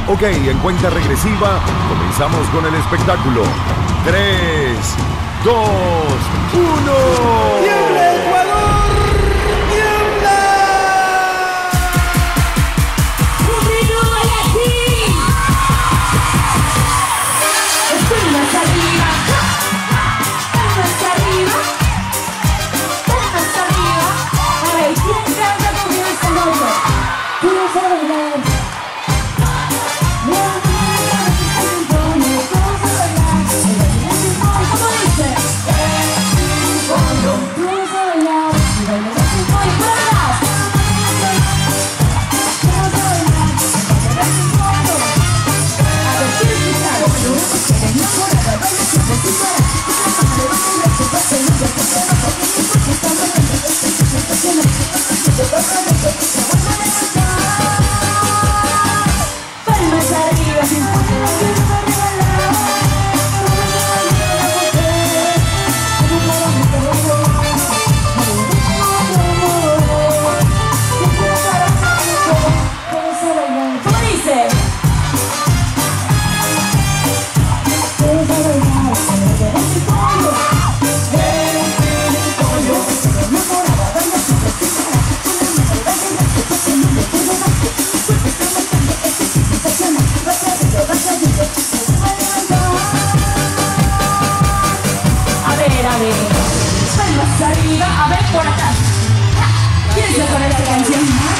Ok, en cuenta regresiva, comenzamos con el espectáculo. 3, 2, 1. ¡Tiembla, Ecuador! ¡Tiembla! ¡Un minuto aquí! Estoy más arriba. Más arriba. Más arriba. A ver, ¿quién canta conmigo esta noche? Quiero saber. ¿Cómo dice? A ver, por acá. ¿Quieres poner esta canción?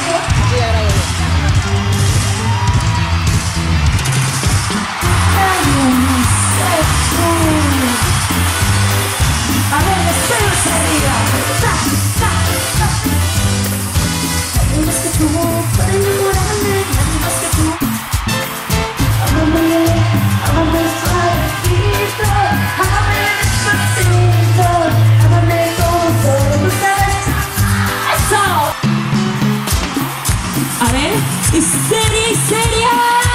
A ver, despegues arriba. Nadie más que tú para enamorarme. Nadie más que tú. Amame suavecito. Amame despacito. Amame con ustedes. ¡Eso! A ver, y seria y seria.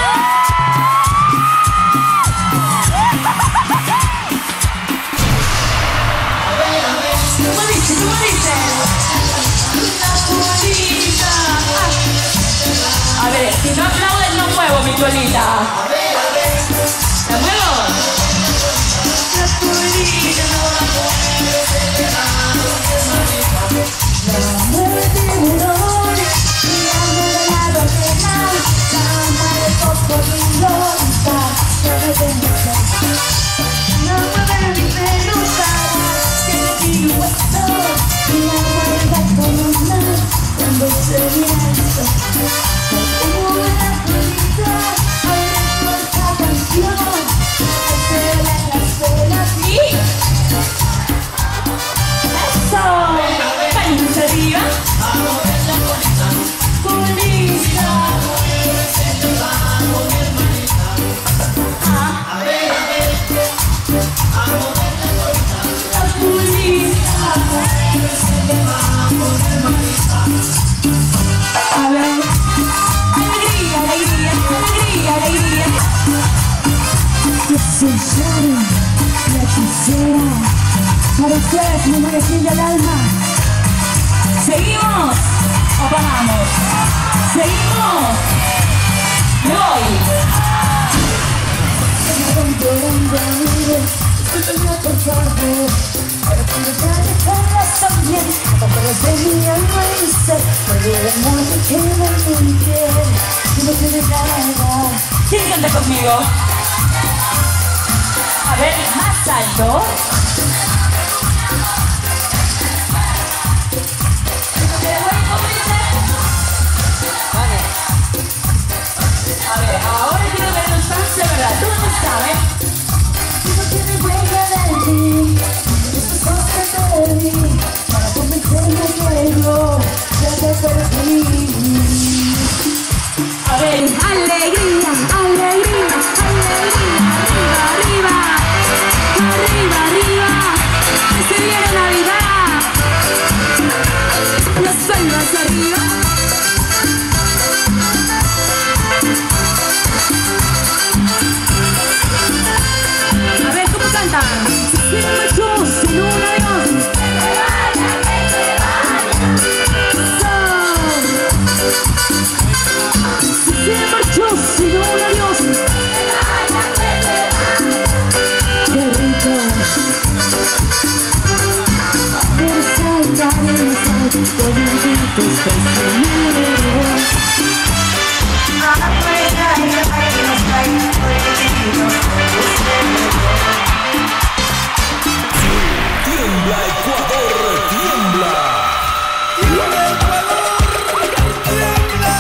¿Cómo dice? ¿Cómo dice? A ver, si no aplaudes no muevo mi colita. ¿La muevo? La hechicera, para ustedes, mi mujercilla del alma. ¿Seguimos o paramos? ¿Seguimos? ¡Me voy! ¿Quién canta conmigo? A ver, más alto. A ver, ahora quiero ver los fans de verdad. ¿Dónde saben? No tiene huella de ti, estas cosas de mí, para convencerme luego de que perdí. A ver, Alegría, alegría, alegría, arriba, arriba, arriba, arriba, que se viene Navidad, las palmas arriba. A ver, ¿cómo cantan? Se marchó sin un avión. Se marchó sin un avión. Tiembla Ecuador, tiembla. ¡Tiembla Ecuador! ¡Tiembla!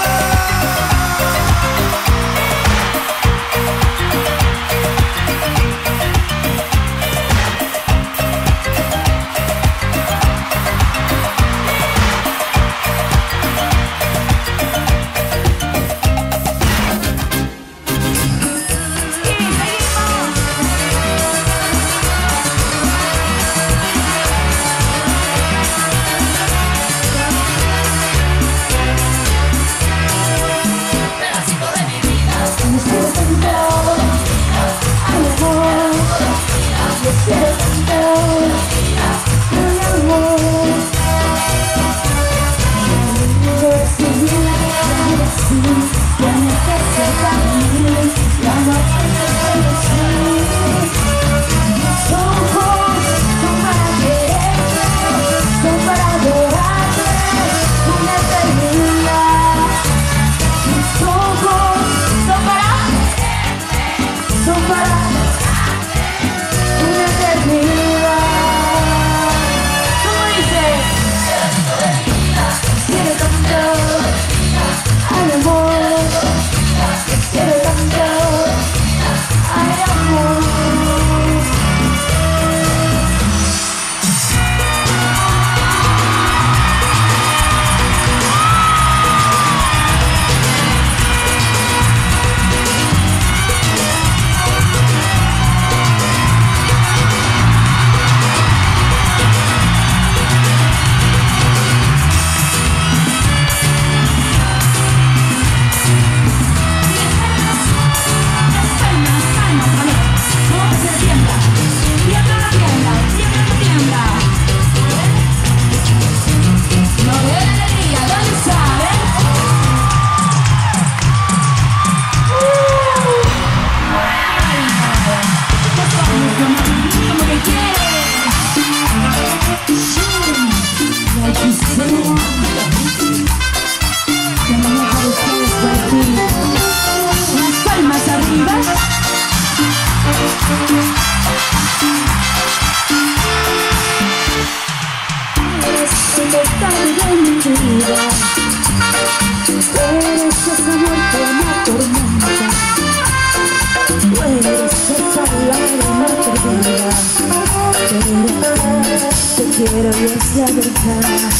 Quiero y es la verdad.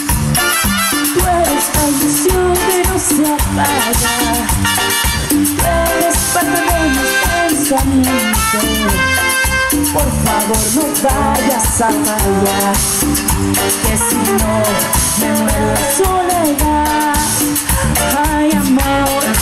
Tú eres la ilusión que no se apaga. Tú eres parte de mis pensamientos. Por favor no vayas a fallar, que si no me muero de soledad. Ay, amor.